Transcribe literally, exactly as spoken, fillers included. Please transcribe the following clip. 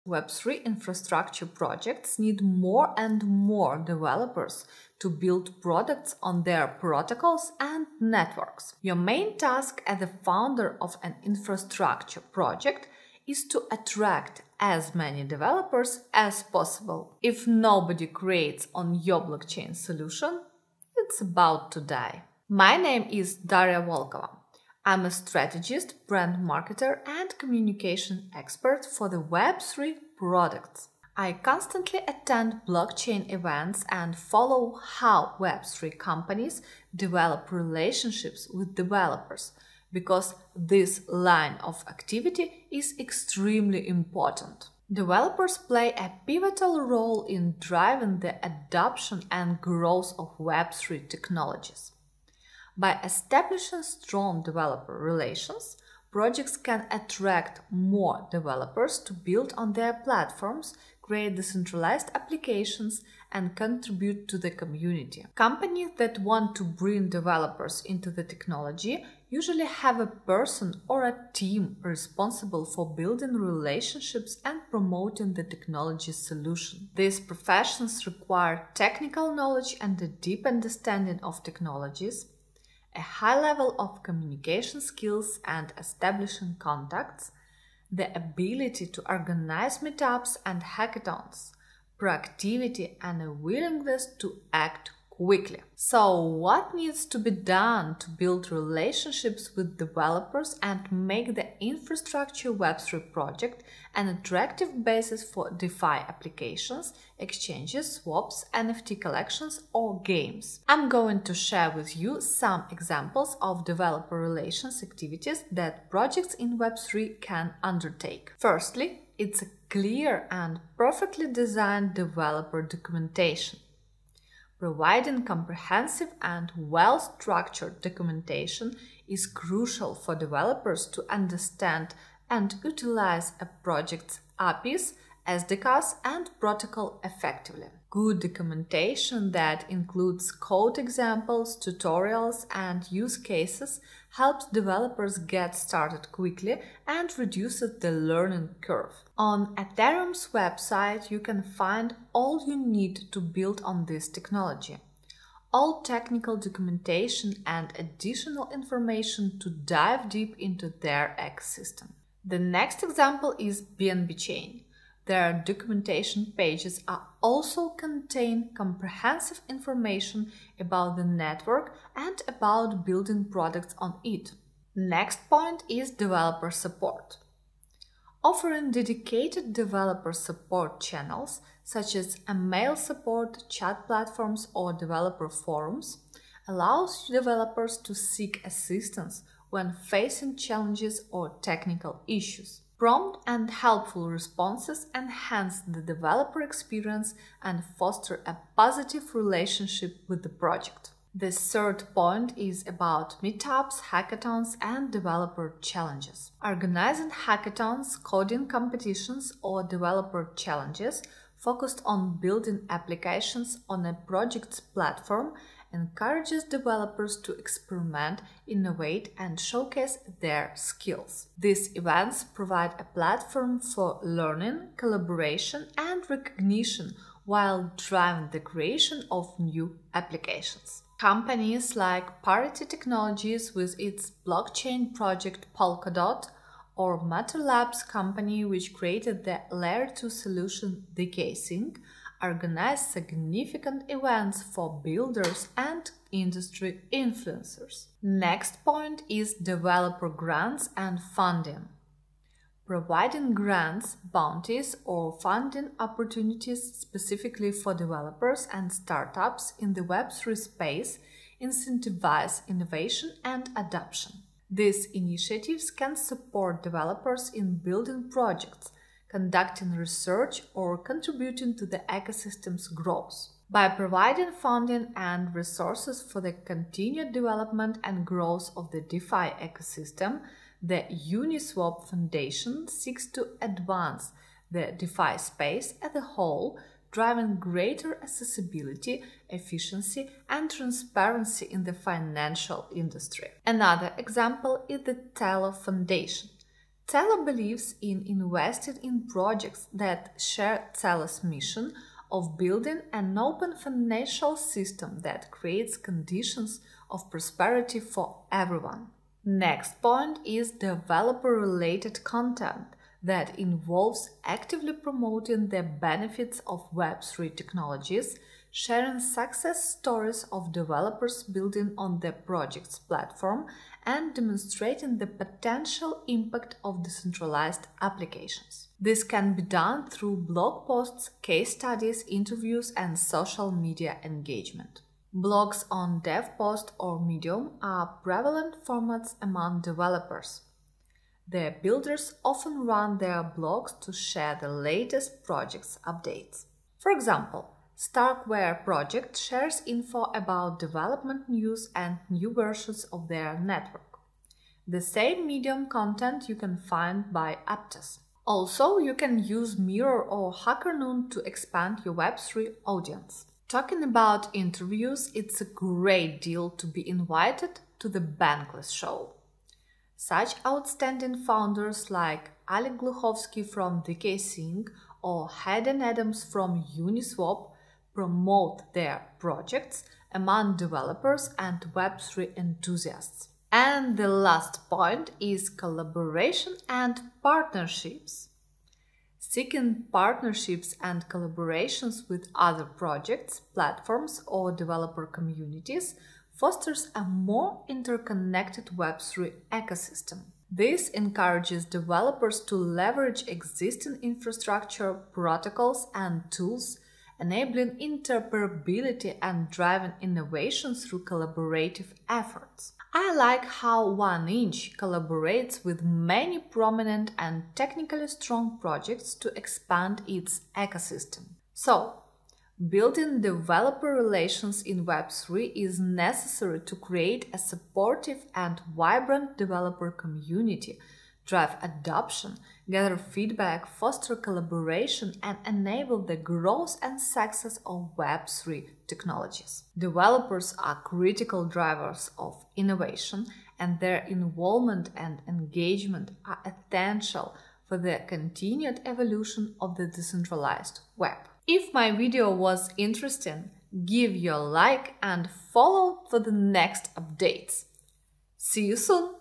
Web three infrastructure projects need more and more developers to build products on their protocols and networks. Your main task as the founder of an infrastructure project is to attract as many developers as possible. If nobody creates on your blockchain solution, it's about to die. My name is Daria. I'm a strategist, brand marketer, and communication expert for the Web three products. I constantly attend blockchain events and follow how Web three companies develop relationships with developers, because this line of activity is extremely important. Developers play a pivotal role in driving the adoption and growth of Web three technologies. By establishing strong developer relations, projects can attract more developers to build on their platforms, create decentralized applications, and contribute to the community. Companies that want to bring developers into the technology usually have a person or a team responsible for building relationships and promoting the technology solution. These professions require technical knowledge and a deep understanding of technologies, a high level of communication skills and establishing contacts, the ability to organize meetups and hackathons, proactivity, and a willingness to act quickly. So, what needs to be done to build relationships with developers and make the infrastructure Web three project an attractive basis for DeFi applications, exchanges, swaps, N F T collections, or games? I'm going to share with you some examples of developer relations activities that projects in Web three can undertake. Firstly, it's a clear and perfectly designed developer documentation. Providing comprehensive and well-structured documentation is crucial for developers to understand and utilize a project's A P Is, S D Ks, and protocol effectively. Good documentation that includes code examples, tutorials, and use cases helps developers get started quickly and reduces the learning curve. On Ethereum's website, you can find all you need to build on this technology, all technical documentation and additional information to dive deep into their ecosystem. The next example is B N B Chain. Their documentation pages are also contain comprehensive information about the network and about building products on it. Next point is developer support. Offering dedicated developer support channels such as email support, chat platforms, or developer forums allows developers to seek assistance when facing challenges or technical issues. Prompt and helpful responses enhance the developer experience and foster a positive relationship with the project. The third point is about meetups, hackathons, and developer challenges. Organizing hackathons, coding competitions, or developer challenges focused on building applications on a project's platform encourages developers to experiment, innovate, and showcase their skills. These events provide a platform for learning, collaboration, and recognition while driving the creation of new applications. Companies like Parity Technologies with its blockchain project Polkadot, or Matter Labs company which created the layer two solution zkSync, organize significant events for builders and industry influencers. Next point is developer grants and funding. Providing grants, bounties, or funding opportunities specifically for developers and startups in the Web three space incentivize innovation and adoption. These initiatives can support developers in building projects, conducting research, or contributing to the ecosystem's growth. By providing funding and resources for the continued development and growth of the DeFi ecosystem, the Uniswap Foundation seeks to advance the DeFi space as a whole, driving greater accessibility, efficiency, and transparency in the financial industry. Another example is the Telo Foundation. Telo believes in investing in projects that share Telo's mission of building an open financial system that creates conditions of prosperity for everyone. Next point is developer-related content that involves actively promoting the benefits of Web three technologies, sharing success stories of developers building on the project's platform, and demonstrating the potential impact of decentralized applications. This can be done through blog posts, case studies, interviews, and social media engagement. Blogs on DevPost or Medium are prevalent formats among developers. The builders often run their blogs to share the latest project's updates. For example, Starkware project shares info about development news and new versions of their network. The same Medium content you can find by Aptos. Also, you can use Mirror or Hackathons to expand your Web three audience. Talking about interviews, it's a great deal to be invited to the Bankless show. Such outstanding founders like Alec Gluchovsky from zkSync or Hayden Adams from Uniswap promote their projects among developers and Web three enthusiasts. And the last point is collaboration and partnerships. Seeking partnerships and collaborations with other projects, platforms, or developer communities fosters a more interconnected Web three ecosystem. This encourages developers to leverage existing infrastructure, protocols, and tools, enabling interoperability and driving innovation through collaborative efforts. I like how one inch collaborates with many prominent and technically strong projects to expand its ecosystem. So, building developer relations in Web three is necessary to create a supportive and vibrant developer community, drive adoption, gather feedback, foster collaboration, and enable the growth and success of Web three technologies. Developers are critical drivers of innovation, and their involvement and engagement are essential for the continued evolution of the decentralized web. If my video was interesting, give your like and follow for the next updates. See you soon!